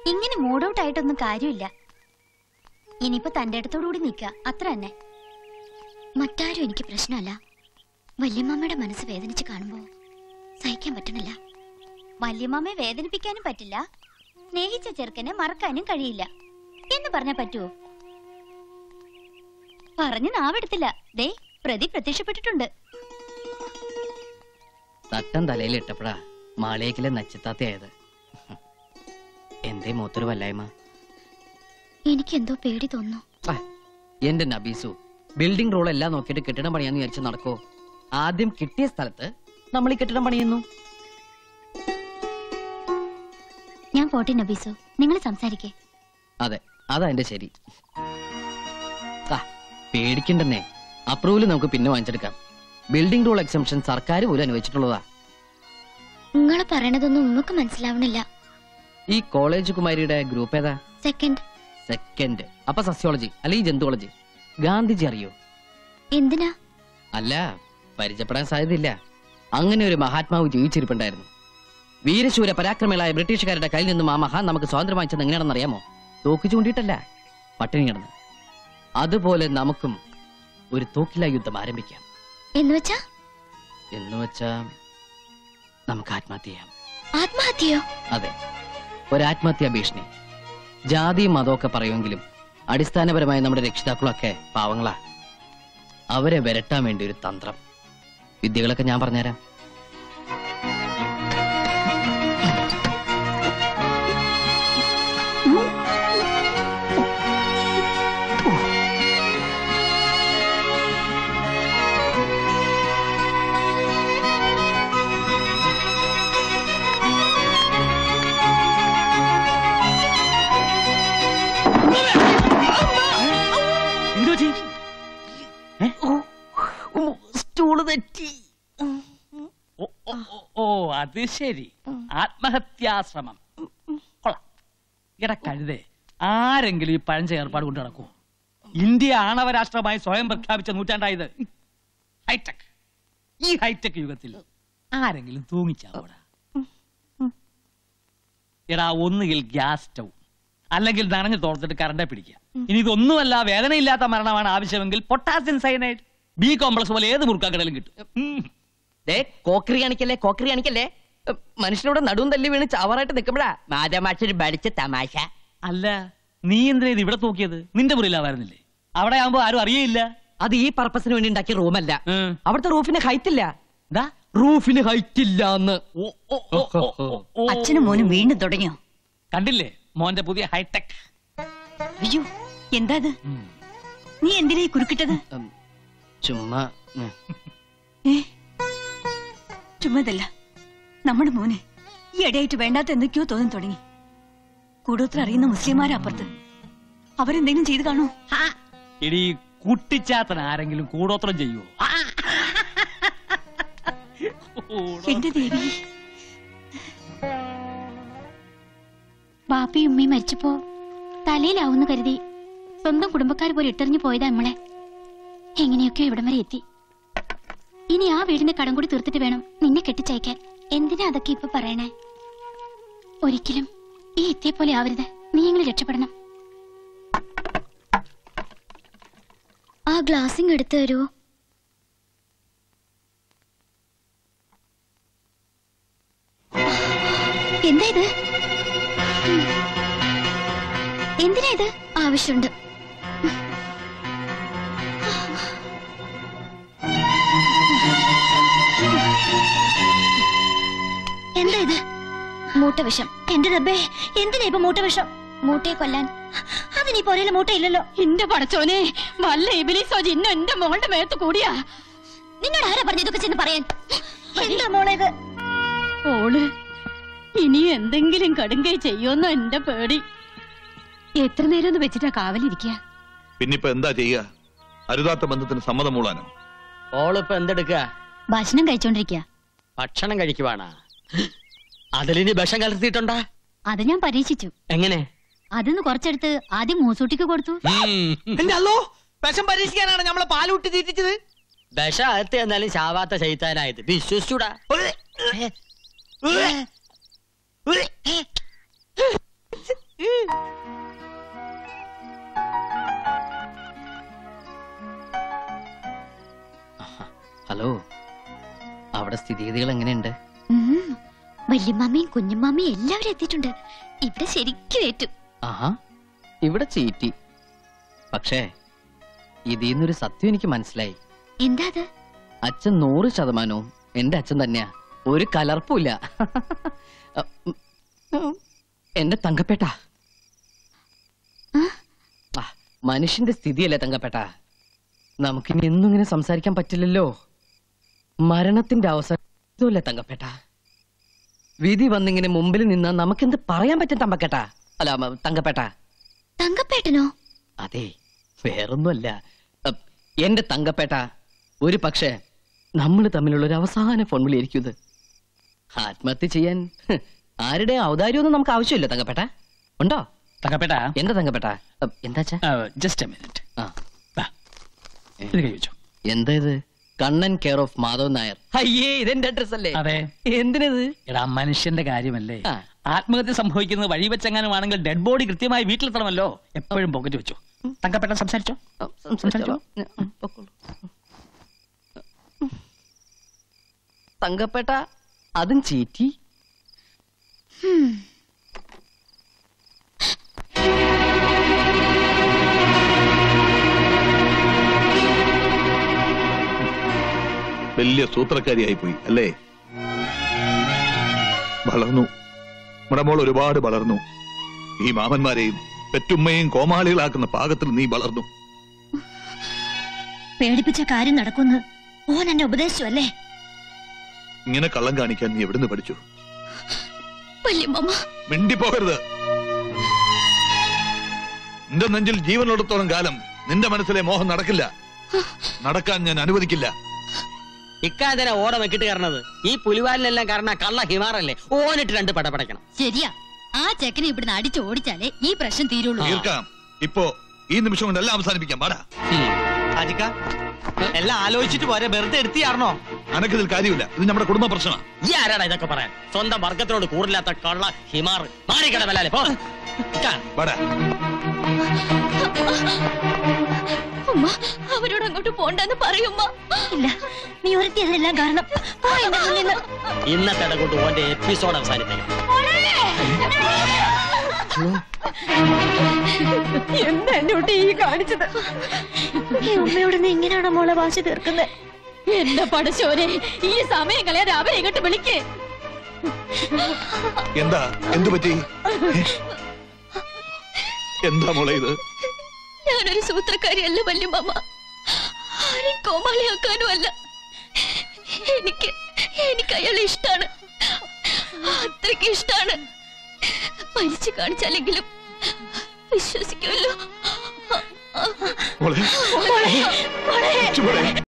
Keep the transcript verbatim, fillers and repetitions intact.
ഇങ്ങനെ mood out ആയിട്ടൊന്നും കാര്യമില്ല. ഇനിയിപ്പോ തന്റെ അടുത്തോടുകൂടി നിക്ക, അത്ര തന്നെ. മറ്റാരും എനിക്ക് പ്രശ്നമല്ല. വല്യമ്മയുടെ മനസ്സ് വേദനിച്ച് കാണുമ്പോ സഹിക്കാൻ പറ്റണില്ല. വല്യമ്മയെ വേദനിപ്പിക്കാനും പറ്റില്ല, സ്നേഹിച്ച ചെറുക്കനെ മറക്കാനും കഴിയില്ല എന്ന് പറഞ്ഞാ പറ്റുവോ? പറഞ്ഞു നാവെടുത്തില്ല. ദേ പ്രതി പ്രത്യക്ഷപ്പെട്ടിട്ടുണ്ട്. തട്ടം തലയിൽ ഇട്ടപ്പോഴാ മാളേക്കിലെ നച്ചിത്താത്തയായത്. എന്തേ മൂത്തൊരു വല്ലായ്മ? എനിക്കെന്തോ പേടി തോന്നുന്നു. എന്റെ നബീസു, ബിൽഡിംഗ് റോൾ എല്ലാം നോക്കിയിട്ട് കെട്ടിടം പണിയാന്ന് വിചാരിച്ച് നടക്കോ? ആദ്യം കിട്ടിയ സ്ഥലത്ത് നമ്മൾ ഈ കെട്ടിടം പണിയുന്നു. ഞാൻ പോട്ടെ നബീസു, നിങ്ങൾ സംസാരിക്കേ. അതെ, അതാ എന്റെ ശരി. പേടിക്കണ്ടെന്നേ, അപ്രൂവൽ നമുക്ക് പിന്നെ വാങ്ങിച്ചെടുക്കാം. ബിൽഡിംഗ് റൂൾ എക്സംഷൻ സർക്കാർ പോലും അനുവദിച്ചിട്ടുള്ളതാ. നിങ്ങൾ പറയണതൊന്നും നമുക്ക് മനസ്സിലാവണില്ല. ഈ കോളേജ് കുമാരിയുടെ ഗ്രൂപ്പ് ഏതാ? സെക്കൻഡ്. സെക്കൻഡ് അപ്പൊ സസ്യോളജി അല്ലെങ്കിൽ ജന്തുവോളജി. ഗാന്ധിജി അറിയോ? എന്തിനാ? അല്ല, പരിചയപ്പെടാൻ സാധ്യതയില്ല. അങ്ങനെ ഒരു മഹാത്മാവ് ജീവിച്ചിരിപ്പുണ്ടായിരുന്നു. വീരശൂര പരാക്രമികളായ ബ്രിട്ടീഷുകാരുടെ കയ്യിൽ നിന്നും ആ മഹാൻ നമുക്ക് സ്വാതന്ത്ര്യം വാങ്ങിച്ചത് എങ്ങനെയാണെന്ന് അറിയാമോ? തോക്ക് ചൂണ്ടിയിട്ടല്ല, പട്ടിണി കിടന്ന്. അതുപോലെ നമുക്കും ഒരു തോക്കില യുദ്ധം ആരംഭിക്കാം. എന്നുവെച്ചാ എന്നുവെച്ചാ നമുക്ക് ആത്മഹത്യ ചെയ്യാം. ആത്മഹത്യയോ? അതെ, ഒരാത്മഹത്യാ ഭീഷണി. ജാതിയും മതമൊക്കെ പറയുമെങ്കിലും അടിസ്ഥാനപരമായി നമ്മുടെ രക്ഷിതാക്കളൊക്കെ പാവങ്ങളാ. അവരെ വരട്ടാൻ വേണ്ടി ഒരു തന്ത്രം. വിദ്യകളൊക്കെ ഞാൻ പറഞ്ഞുതരാം. ഓ, അത് ശരി. ആത്മഹത്യാശ്രമം കൊള്ളാം. ഇട കഴുതേ, ആരെങ്കിലും ഈ പഴഞ്ച ഏർപ്പാട് കൊണ്ട് നടക്കൂ? ഇന്ത്യ ആണവരാഷ്ട്രമായി സ്വയം പ്രഖ്യാപിച്ച നൂറ്റാണ്ടായത്. ഹൈടെക്. ഈ ഹൈടെക് യുഗത്തിൽ ആരെങ്കിലും തൂങ്ങിച്ചാവൂടാ? എടാ, ഒന്നുകിൽ ഗ്യാസ് സ്റ്റൗ അല്ലെങ്കിൽ നനഞ്ഞു തോർത്തിട്ട് കറണ്ടെ പിടിക്കുക. ഇനി ഇതൊന്നുമല്ല, വേദനയില്ലാത്ത മരണമാണ് ആവശ്യമെങ്കിൽ പൊട്ടാസ്യം സയനൈഡ്, ബി കോംപ്ലക്സ് പോലെ ഏത് മുറുക്കാക്കടലും കിട്ടും. കോക്കറി കാണിക്കല്ലേ, കോക്കറി കാണിക്കല്ലേ. മനുഷ്യനോട് നടുവും തല്ലി വീണ് ചാവാറായിട്ട് നിൽക്കുമ്പോഴാ മാതാമാഷൊരു പഠിച്ച തമാശ. അല്ല, നീ എന്തിനാ ഇത് ഇവിടെ തൂക്കിയത്? നിന്റെ മുറിയിലാവായിരുന്നില്ലേ? അവിടെ ആവുമ്പോ ആരും അറിയില്ല. അത് ഈ പർപ്പസിന് വേണ്ടി ഉണ്ടാക്കിയ റൂമല്ല. അവിടുത്തെ റൂഫിന് ഹൈറ്റ് ഇല്ല. റൂഫിന് ഹൈറ്റ് ഇല്ലാന്ന്. അച്ഛനും മോനും വീണ്ടും തുടങ്ങിയോ? കണ്ടില്ലേ മോന്റെ പുതിയ ഹൈടെക്? അയ്യോ, എന്താ ഇത്? നീ എന്തിനാ കുറുക്കിട്ടത്? ചുമ്മാ ചുമ്മാതല്ല, നമ്മുടെ മോന് ഈ ഇടയായിട്ട് വേണ്ടാത്ത എന്തൊക്കെയോ തോന്നി തുടങ്ങി. കൂടോത്ര അറിയുന്ന മുസ്ലിംമാരപ്പുറത്ത് അവരെന്തെങ്കിലും ചെയ്ത് കാണോ? ഇടി കുട്ടിച്ചാത്തൻ ആരെങ്കിലും കൂടോത്രം ചെയ്യുവോ? എന്റെ ദേവി, ബാപ്പയും ഉമ്മയും മരിച്ചപ്പോ തലയിലാവുന്ന കരുതി സ്വന്തം കുടുംബക്കാർ പോലെ ഇട്ടെറിഞ്ഞു പോയതാ നമ്മളെ. എങ്ങനെയൊക്കെ ഇവിടം വരെ എത്തി. ഇനി ആ വീടിന്റെ കടം കൂടി തീർത്തിട്ട് വേണം നിന്നെ കെട്ടിച്ചയക്കാൻ. എന്തിനാ അതൊക്കെ ഇപ്പൊ പറയണേ? ഒരിക്കലും ഈ എത്തിയെ പോലെ ആവരുത്. നീ എങ്ങനെ രക്ഷപ്പെടണം. ആ ഗ്ലാസിങ് എടുത്തു തരുമോ? എന്താ ഇത്? എന്തിനാ ഇത്? ആവശ്യമുണ്ട്. എന്താ ഇത്? മൂട്ടവിഷം. എന്റെ റബ്ബേ, എന്തിനാ ഇപ്പൊ മൂട്ടവിഷം? മൂട്ടയെ കൊല്ലാൻ. അതിനീ പോരയിലെ മൂട്ടയില്ലല്ലോ. എന്റെ പടച്ചോനെ, വല്ല ഇബിലിസോ ജിന്നോ എന്റെ മോളുടെ മേത്ത് കൂടിയാ. നിന്നോട് ആരാ പറഞ്ഞു ഇതൊക്കെ ചെന്ന് പറയാൻ? എന്താ മോളെ ഇത്? ഓള് ഇനി എന്തെങ്കിലും കടുങ്കൈ ചെയ്യുമെന്നോ എന്റെ പേടി. എത്ര നേരം ഒന്ന് വെച്ചിട്ടാ കാവലിരിക്കുക? പിന്നിപ്പോ എന്താ ചെയ്യുക? അരുതാത്ത ബന്ധത്തിന് സമ്മതം മൂളാനോ? ഓളിപ്പോ എന്തെടുക്കുക? ഭക്ഷണം കഴിച്ചോണ്ടിരിക്കുക. ഭക്ഷണം കഴിക്കുവാണാ? അതിലിനി വിഷം കലർത്തിയിട്ടുണ്ടാ? അത് ഞാൻ പരീക്ഷിച്ചു. എങ്ങനെ? അതിന്ന് കുറച്ചെടുത്ത് ആദ്യം മൂസൂട്ടിക്ക് കൊടുത്തു. വിഷം പരീക്ഷിക്കാനാണ് നമ്മളെ പാലൂട്ടി തീറ്റിച്ചത്. വിഷം അകത്ത് എന്നാലും ചാവാത്ത ശൈത്താനായത് വിശ്വസിച്ചൂടാ. അതിഥികൾ എങ്ങനെയുണ്ട്? വല്യമ്മാമയും കുഞ്ഞുമാമയും എല്ലാവരും എത്തിയിട്ടുണ്ട്. ഇവിടെ ശരിക്കും ഏറ്റു. ആഹാ, ഇവിടെ ചീറ്റി. പക്ഷേ ഇതിന്നൊരു സത്യം എനിക്ക് മനസ്സിലായി. എന്താ അത്? അച്ഛൻ നൂറ് ശതമാനവും എന്റെ അച്ഛൻ തന്നെയാ. ഒരു കലർപ്പുമില്ല. എന്റെ തങ്കപ്പേട്ട, മനുഷ്യന്റെ സ്ഥിതിയല്ലേ തങ്കപ്പേട്ട. നമുക്കിനി എന്നും ഇങ്ങനെ സംസാരിക്കാൻ പറ്റില്ലല്ലോ. മരണത്തിന്റെ അവസരമല്ലേ തങ്കപ്പേട്ട. വിധി വന്നിങ്ങനെ മുമ്പിൽ നിന്ന് നമുക്കെന്ത് പറയാൻ പറ്റും തമ്പക്കേട്ട? അല്ല തങ്കപ്പേട്ട. തങ്കപ്പേട്ടനോ? അതെ, വേറൊന്നുമല്ല. എന്റെ തങ്കപ്പേട്ട, ഒരു പക്ഷേ നമ്മൾ തമ്മിലുള്ള ഒരു അവസാന ഫോൺ വിളിയായിരിക്കും ഇത്. ആത്മഹത്യ ചെയ്യാൻ ആരുടെ ഔദാര്യമൊന്നും നമുക്ക് ആവശ്യമില്ല തങ്കപ്പേട്ട. ഉണ്ടോ തങ്കപ്പേട്ട? എന്താ തങ്കപ്പേട്ട? എന്താ ജസ്റ്റ് എ മിനിറ്റ്. എന്താ ഇത്? Kannan care of Madhav Nair. അയ്യേ, ഇതെന്റെ അഡ്രസ് അല്ലേ? അതെ. എന്തിനത്? എടാ, മനുഷ്യന്റെ കാര്യമല്ലേ. ആത്മഹത്യ സംഭവിക്കുന്നത് വഴി വെച്ചെങ്ങാനും ആണെങ്കിൽ ഡെഡ് ബോഡി കൃത്യമായി വീട്ടിലെത്തണമല്ലോ. എപ്പോഴും പോക്കറ്റ് വെച്ചു. തങ്കപ്പേട്ട സംസാരിച്ചോ? സംസാരിച്ചോ? തങ്കപ്പേട്ട, അതും ചീറ്റി. വലിയ സൂത്രക്കാരിയായി പോയി അല്ലേ? വളർന്നു, നമ്മുടെ മോൾ ഒരുപാട് വളർന്നു. ഈ മാമന്മാരെയും പെറ്റുമ്മയും കോമാളികളാക്കുന്ന പാകത്തിൽ നീ വളർന്നു. പേടിപ്പിച്ച കാര്യം നടക്കുന്നു ഓൻ എന്നെ ഉപദേശിച്ചു അല്ലേ? ഇങ്ങനെ കള്ളം കാണിക്കാൻ നീ എവിടുന്ന് പഠിച്ചു? മിണ്ടിപ്പോകരുത്. നിന്റെ നെഞ്ചിൽ ജീവനുള്ളിടത്തോളം കാലം നിന്റെ മനസ്സിലെ മോഹം നടക്കില്ല. നടക്കാൻ ഞാൻ അനുവദിക്കില്ല. ഇക്കാതിനെ ഓടം വെക്കിട്ട് കയറണത് ഈ പുലിവാലിനെല്ലാം കാരണം കള്ള ഹിമാറല്ലേ. ഓനിട്ട് രണ്ട് പടപടക്കണം. ശരിയാ, ആ ചെക്കനെ ഇവിടുന്ന് അടിച്ച് ഓടിച്ചാലേ ഈ പ്രശ്നം തീരുള്ളൂ. തീർക്കാം. ഇപ്പോ ഈ നിമിഷം കൊണ്ട് എല്ലാം അവസാനിപ്പിക്കാം. പാടാ എല്ലാം ആലോചിച്ചിട്ട് പോരെ, വെറുതെ എടുത്തിയാർന്നോ? അനക്കതിൽ കാര്യമില്ല. ഇത് നമ്മുടെ കുടുംബ പ്രശ്നമാണ്. ഈ ആരാടാ ഇതൊക്കെ പറയാൻ? സ്വന്തം വർഗത്തിനോട് കൂറില്ലാത്ത കള്ള ഹിമാർ മാറിക്കട വല്ലാലെ പോ. അവരോട് അങ്ങോട്ട് പോണ്ടെന്ന് പറയുമ്പോ ഇല്ല, നീ ഒരുത്തിയതെല്ലാം കാരണം. ഇന്നത്തെ കൊണ്ട് ഓന്റെ എപ്പിസോഡ് അവസാനിപ്പിക്കണം. എന്താ എന്നോട്ട് ഈ കാണിച്ചത്? ഈ ഉമ്മയോട് നീ ഇങ്ങനെയാണോ മോളെ വാശി തീർക്കുന്നത്? എന്റെ പടശോനെ, ഈ സമയം കളയാതെ അവരെ ഇങ്ങോട്ട് വിളിക്കേ. എന്താ? എന്തു പറ്റി? എന്താ മോളെ ഇത്? ഞാനൊരു സൂത്രക്കാരിയല്ല വല്യമ്മ, ആരെയും കോമാളിയാക്കാനും അല്ല. എനിക്ക് എനിക്ക് അയാളെ ഇഷ്ടാണ്, അത്രയ്ക്ക് ഇഷ്ടാണ്. മരിച്ചു കാണിച്ചാലെങ്കിലും വിശ്വസിക്കുമല്ലോ.